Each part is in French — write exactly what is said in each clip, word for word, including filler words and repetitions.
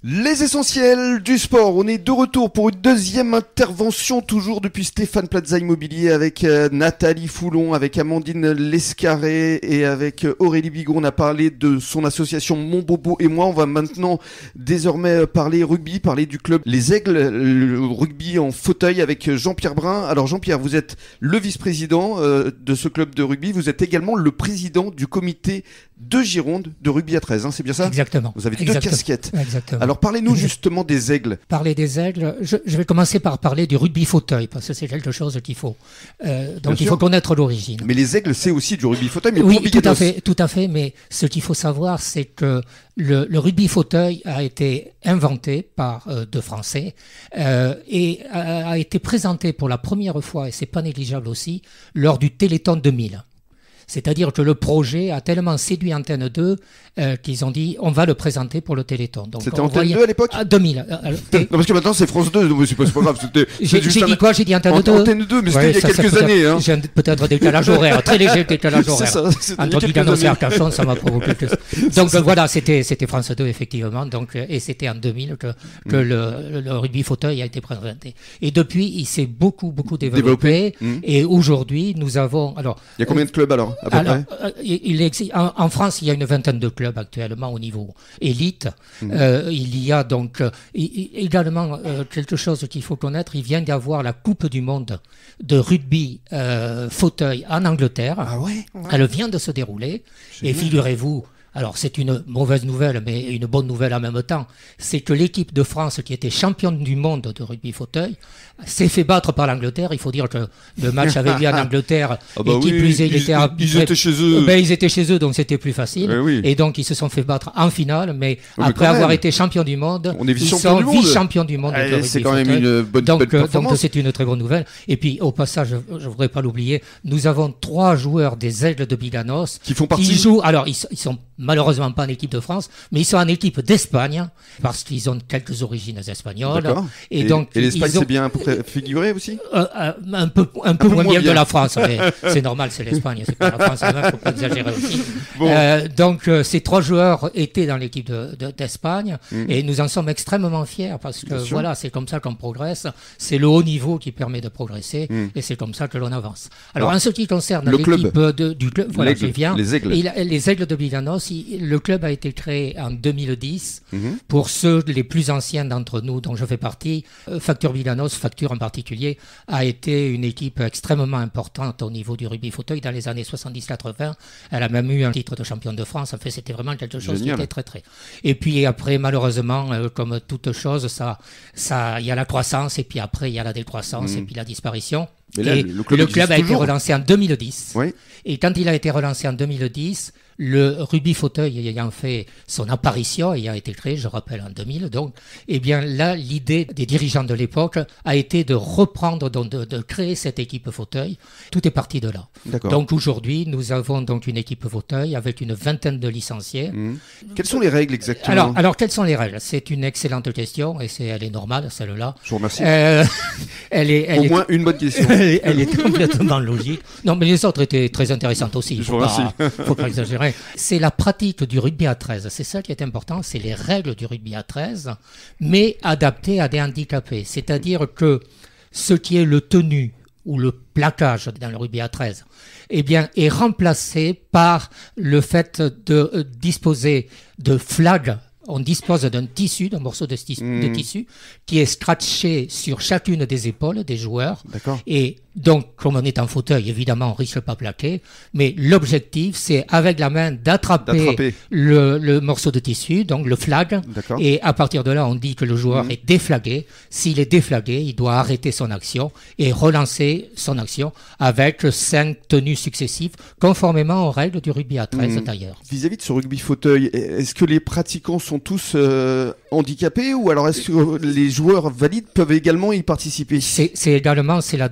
Les essentiels du sport, on est de retour pour une deuxième intervention, toujours depuis Stéphane Plaza Immobilier, avec euh, Nathalie Foulon, avec Amandine Lescarré et avec euh, Aurélie Bigot. On a parlé de son association Mon Bobo et moi. On va maintenant désormais parler rugby, parler du club Les Aigles, le rugby en fauteuil avec Jean-Pierre Brun. Alors Jean-Pierre, vous êtes le vice-président euh, de ce club de rugby, vous êtes également le président du comité de Gironde de rugby à treize, hein, c'est bien ça? Exactement. Vous avez deux Exactement. casquettes. Exactement. Alors parlez-nous justement des Aigles. Parler des Aigles, je, je vais commencer par parler du rugby fauteuil, parce que c'est quelque chose qu'il faut. Euh, donc Bien il sûr. faut connaître l'origine. Mais les Aigles, c'est aussi du rugby fauteuil, mais Oui, pour tout à Biganos. fait, tout à fait. Mais ce qu'il faut savoir, c'est que le, le rugby fauteuil a été inventé par euh, deux Français euh, et a, a été présenté pour la première fois, et c'est pas négligeable aussi, lors du Téléthon deux mille. C'est-à-dire que le projet a tellement séduit Antenne deux euh, qu'ils ont dit on va le présenter pour le Téléthon. Donc, C'était on Antenne voyait- deux à l'époque Ah, deux mille. Euh, alors, Non, parce que maintenant c'est France deux, donc c'est pas, c'est pas grave. C'était, J'ai c'est juste j'ai dit un- quoi? J'ai dit Antenne Ant- deux. Antenne deux, mais c'était Ouais, il y a ça, ça quelques peut-être- années. Hein. J'ai un- peut-être un décalage horaire, très léger décalage C'est horaire. ça, c'était il y a Entre quelques Biganos et années. Arcachon, ça m'a provoqué plus. Donc euh, voilà, c'était c'était France deux effectivement. Donc euh, et c'était en deux mille que que Mm. le, le rugby fauteuil a été présenté. Et depuis, il s'est beaucoup beaucoup développé. Développé. Mm. Et aujourd'hui, nous avons alors. Il y a combien de clubs alors, à peu Alors, près? euh, il il existe, en, en France, il y a une vingtaine de clubs actuellement au niveau élite. Mhm. Euh, il y a donc euh, i- i- également euh, quelque chose qu'il faut connaître. Il vient d'y avoir la Coupe du Monde de rugby euh, fauteuil en Angleterre. Ah ouais. Elle vient de se dérouler. Et figurez-vous, alors c'est une mauvaise nouvelle, mais une bonne nouvelle en même temps, c'est que l'équipe de France qui était championne du monde de rugby fauteuil s'est fait battre par l'Angleterre. Il faut dire que le match avait lieu en Angleterre Ah bah et qui oui, plus est, il ils, était ils- arbitré- ils étaient chez eux. ben, ils étaient chez eux, donc c'était plus facile. Eh oui. Et donc ils se sont fait battre en finale, mais mais après quand avoir même. été champion du monde, On est ils vice-champion sont du monde. vice-champions du monde. de Allez, rugby c'est quand même fauteuil. une bonne, Donc, bonne euh, donc performance. c'est une très bonne nouvelle. Et puis au passage, je ne voudrais pas l'oublier, nous avons trois joueurs des Aigles de Biganos Qui font qui partie. jouent. Alors ils, ils sont malheureusement pas en équipe de France, mais ils sont en équipe d'Espagne parce qu'ils ont quelques origines espagnoles. D'accord. Et, Et, donc et l'Espagne, ils ont- c'est bien pré- figuré aussi. euh, euh, un peu, un peu peu moins moins bien bien. que la France, mais c'est normal, c'est l'Espagne, c'est pas la France, il faut pas exagérer aussi. Bon. Euh, donc euh, ces trois joueurs étaient dans l'équipe de- de- d'Espagne Mm. et nous en sommes extrêmement fiers parce que Bien sûr. voilà, c'est comme ça qu'on progresse, c'est le haut niveau qui permet de progresser Mm. et c'est comme ça que l'on avance. Alors, Alors, en ce qui concerne le l'équipe club. de- du club, voilà, L'Aigle, j'y viens. les Aigles. Il a- les Aigles de Biganos, il- le club a été créé en deux mille dix. Mhm. Pour ceux les plus anciens d'entre nous, dont je fais partie, euh, Facture Biganos, Facture en particulier, a été une équipe extrêmement importante au niveau du rugby fauteuil dans les années soixante-dix quatre-vingts. Elle a même eu un titre de championne de France. En fait, c'était vraiment quelque chose Génial. qui était très très. Et puis après, malheureusement, euh, comme toute chose, ça, ça, il y a la croissance et puis après il y a la décroissance Mhm. et puis la disparition. Mais là, et le club existe a été toujours. relancé en deux mille dix. Oui. Et quand il a été relancé en deux mille dix, le rugby fauteuil ayant fait son apparition, ayant été créé, je rappelle, en deux mille, donc, eh bien là, l'idée des dirigeants de l'époque a été de reprendre, donc de, de créer cette équipe fauteuil. Tout est parti de là. D'accord. Donc aujourd'hui, nous avons donc une équipe fauteuil avec une vingtaine de licenciés. Mhm. Quelles sont les règles exactement? Alors, alors, quelles sont les règles? C'est une excellente question et c'est, elle est normale, celle-là. Je vous remercie. Euh, elle est, elle Au est moins une bonne question. elle est- elle est complètement logique. Non, mais les autres étaient très intéressantes aussi. Il Je faut vous pas, faut pas exagérer. C'est la pratique du rugby à treize. C'est ça qui est important. C'est les règles du rugby à treize, mais adaptées à des handicapés. C'est-à-dire que ce qui est le tenu ou le plaquage dans le rugby à treize, eh bien, est remplacé par le fait de euh, disposer de flags. On dispose d'un tissu, d'un morceau de, tis- Mmh. de tissu qui est scratché sur chacune des épaules des joueurs. D'accord. Et donc, comme on est en fauteuil, évidemment, on risque pas plaquer. Mais l'objectif, c'est avec la main d'attraper D'attraper. le, le morceau de tissu, donc le flag. D'accord. Et à partir de là, on dit que le joueur Mhm. est déflagué. S'il est déflagué, il doit arrêter son action et relancer son action avec cinq tenues successives, conformément aux règles du rugby à treize Mhm. d'ailleurs. Vis-à-vis de ce rugby fauteuil, est-ce que les pratiquants sont tous euh, handicapés ou alors est-ce que les joueurs valides peuvent également y participer? C'est c'est également c'est la deuxième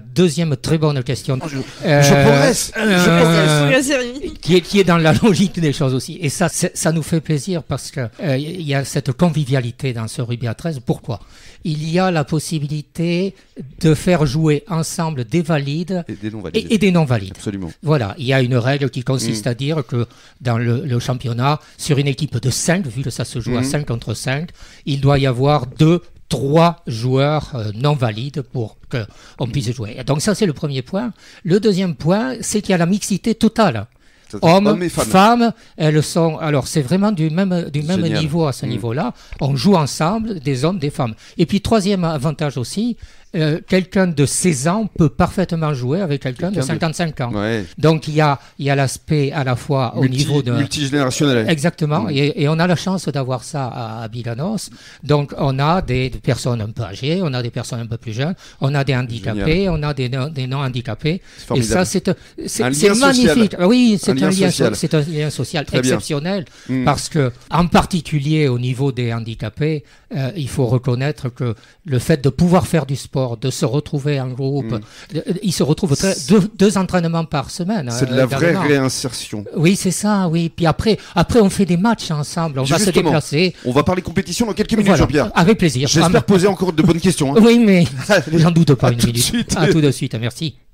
deuxième très bonne question. Je, euh, je progresse. Euh, je progresse, qui est, qui est dans la logique des choses aussi. Et ça, ça nous fait plaisir parce que il euh, y a cette convivialité dans ce rugby à treize. Pourquoi ? Il y a la possibilité de faire jouer ensemble des valides et des non-valides. Et, et des non-valides. Absolument. Voilà, il y a une règle qui consiste mmh. à dire que dans le, le championnat, sur une équipe de cinq, vu que ça se joue mmh. à cinq contre cinq, il doit y avoir deux, trois joueurs euh, non valides pour qu'on puisse jouer. Donc ça, c'est le premier point. Le deuxième point, c'est qu'il y a la mixité totale. Hommes, hommes et femmes. femmes, elles sont. Alors, c'est vraiment du même, du même niveau à ce mmh. niveau-là. On joue ensemble, des hommes, des femmes. Et puis, troisième avantage aussi, euh, quelqu'un de seize ans peut parfaitement jouer avec quelqu'un, quelqu'un de cinquante-cinq ans. Ouais. Donc, il y a, il y a l'aspect à la fois Multi, au niveau de. Multigénérationnel. Exactement. Mmh. Et, et on a la chance d'avoir ça à, à Bilanos. Donc, on a des, des personnes un peu âgées, on a des personnes un peu plus jeunes, on a des handicapés, Génial. on a des, des non-handicapés. Et ça, c'est, c'est, c'est magnifique. Social. Oui, c'est un, un, lien lien social. c'est un lien social Très exceptionnel. Mmh. Parce que, en particulier au niveau des handicapés, euh, il faut reconnaître que le fait de pouvoir faire du sport, de se retrouver en groupe, mmh. de, ils se retrouvent très, deux, deux entraînements par semaine. C'est de la euh, vraie réinsertion. Oui, c'est ça, oui. Puis après, après, on fait des matchs ensemble, on Justement, va se déplacer. On va parler compétition dans quelques minutes, voilà. Jean-Pierre. Avec plaisir. J'espère ah, poser encore de bonnes questions. Hein. Oui, mais j'en doute pas une tout minute. Suite. À tout de suite, merci.